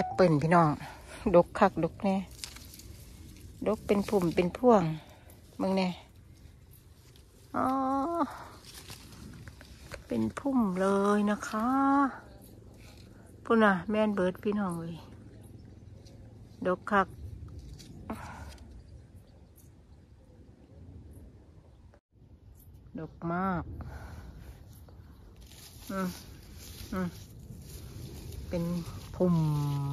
ปเปิลพี่น้องดกคักดกแน่ดกเป็นพุ่มเป็นพ่วงมึงแน่อ๋อเป็นพุ่มเลยนะคะพุ่นน่ะแม่นเบิร์ดพี่น้องเลยดกคักดกมากเป็นพุ่ม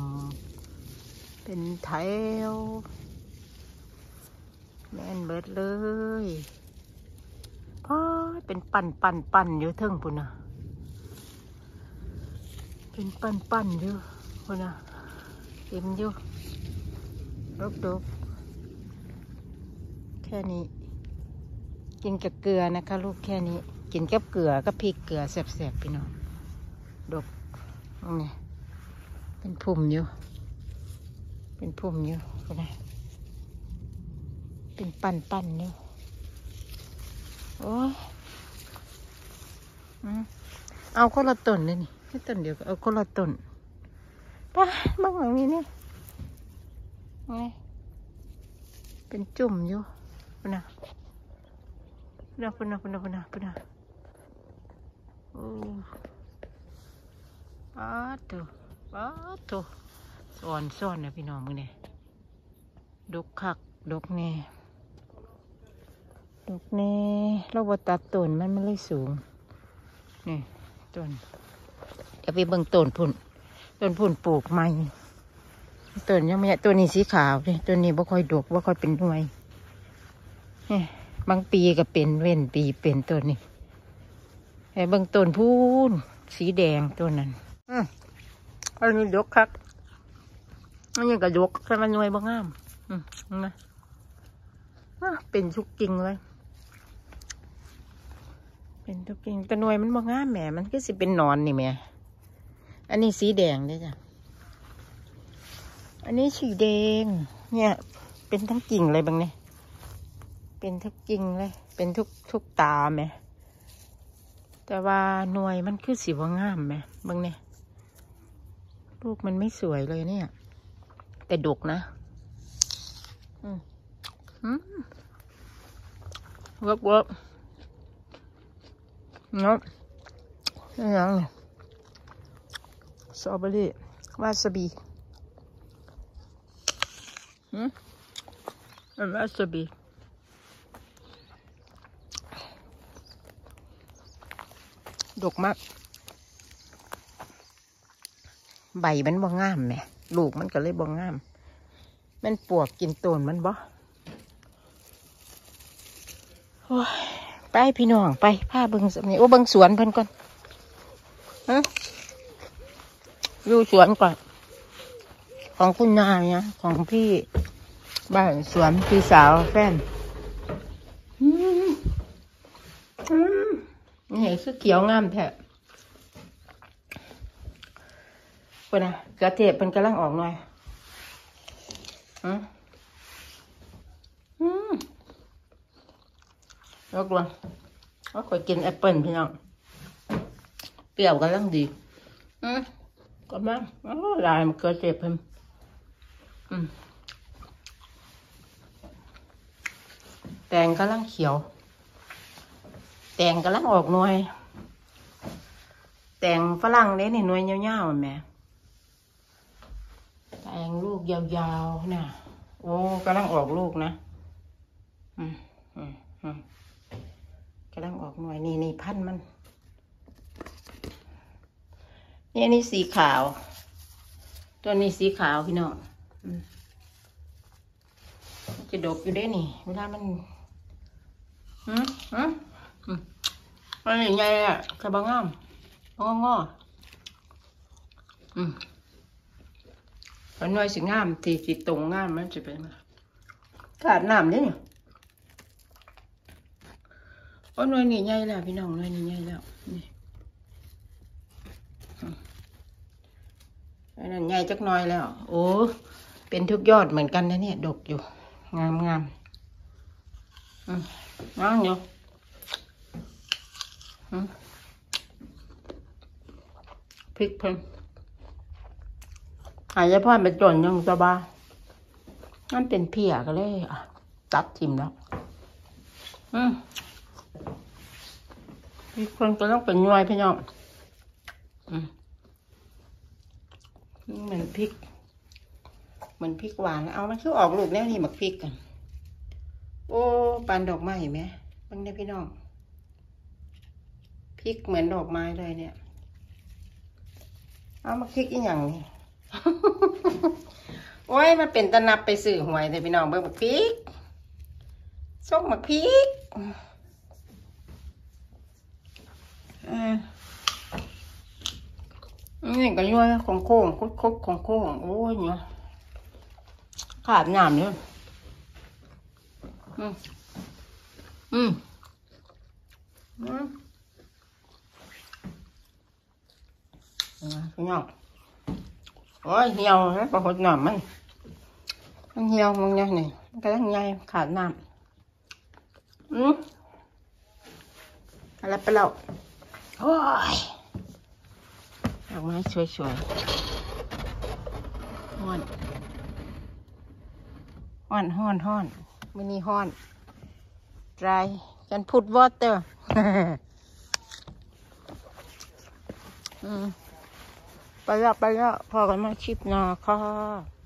เป็นแถวแม่นเบิดเลยพอเป็นปั่นอยู่เทิงพุ่นน่ะเป็นปั่นอยู่พุ่นน่ะเต็มอยู่ดกแค่นี้กินกับเกลือนะคะลูกแค่นี้กินกับเกลือกับพริกเกลือแสบๆพี่น้องดกนี่เป็นพุ่มอยู่เป็นพุ่มอยู่ก็ได้เป็นปั่นอยู่โอ้ยเอาคนละต้นเลยนี่แค่ต้นเดียวก็เอาคนละต้นป้าบ้างหลังนี้นี่ไงเป็นจุ่มอยู่ปุ่นนะโอ้ป้าตัวซ่อนนะพี่น้องมึงเนี่ยดกคักดกแน่เราบ่ตัดต้นมันเลยสูงนี่ต้นเดี๋ยวไปเบิ่งต้นพุ่นปลูกใหม่ต้นยังไม่ตัวนี้สีขาวนี่ตัวนี้บ่ค่อยดกบ่ค่อยเป็นหน่วยนี่บางปีก็เป็นเว้นปีเป็นต้นนี้ไอ้เบิ่งต้นพูนสีแดงต้นนั้นอันนี้ดกคักอันนี้ก็ดกแต่มันหน่วยบ่งามนะเป็นทุกกิ่งเลยเป็นทุกกิ่งแต่หน่วยมันบ่งามแหมมันก็สิเป็นหนอนนี่แหมอันนี้สีแดงเด้จ้ะอันนี้สีแดงเนี่ยเป็นทั้งกิ่งเลยบางเนี่ยเป็นทุกกิ่งเลยเป็นทุกตาแหมแต่ว่าหน่วยมันคือสีบ่งามแหมบางเนี่ยลูกมันไม่สวยเลยเนี่ยแต่ดกนะเวิร์กเนาะนี่ยังเนี่ยสตรอเบอรี่วาซาบิวาซาบิดกมากใบมันบ่งามแหมลูกมันก็เลยบ่งามมันปวกกินต้นมันบ่ไปพี่น้องไปพาเบิ่งสักนิดเบิ่งสวนเพิ่นก่อนอยู่สวนก่อนของคุณนายนะของพี่บ้านสวนพี่สาวแฟนนี่คือเขียวงามแท้เพิ่นน่ะกระเทียมเพิ่นกำลังออกหน่อยแล้วก็ค่อยกินแอปเปิ้ลพี่น้องเปรี้ยวกำลังดีก็มาลายมันเกิดเจ็บเพิ่มแตงกำลังเขียวแตงกำลังออกหน่วยแตงฝรั่งเด้นี่หน่วยยาวๆแม่แตงลูกยาวๆน่ะโอ้กำลังออกลูกนะกำลังออกหน่วยนี่พันมันนี่อันนี้สีขาวตัวนี้สีขาวพี่น้องจะดกอยู่ได้นี่เวลามันมันอย่างไงอ่ะกระบังงามงอมันหน่วยสีงามสีตรงงามมันจะเป็นขาดน้ำเนี่ยหน่วยนี่ใหญ่แล้วพี่น้องหน่วยนี่ใหญ่แล้วนี่อันนั้นใหญ่จักหน่อยแล้วโอ้เป็นทุกยอดเหมือนกันนะเนี่ยดกอยู่งามน้องอยู่พริกเพิ่มหายใจพ่อเป็นจนยังสบายนั่นเป็นเพียก็เลยตัดทิมแล้วมีคนก็ต้องเป็นย่อยพี่น้องเหมือนพริกหวานเอามันคือออกลูกแล้วนี่หมักพริกกันโอ้ปานดอกไม้เห็นไหมบางเนี่ยพี่น้องพริกเหมือนดอกไม้เลยเนี่ยเอามาพริกอีกอย่างนี่ โอ้ยมันเป็นตะนับไปสื่อหวยแต่พี่น้องเบิ่งหมักพริกส้มหมักพริกนี่ก็ย่อยของโค้งคุดของโค้งโอ้ยเนี่ยขาดน้ำเนี่ยพี่น้องโอ้ยเหี่ยวนะปลาหดน้ำมันเหี่ยวมึงเนี่ยนี่มันก็ต้องใหญ่ขาดน้ำอะไรไปแล้วโอ้ยดอกไม้สวยๆฮ้อนมินิฮ้อนดรายกันพุดวอเตอร์ไปแล้วพอกันมาคลิปหน้าค่ะ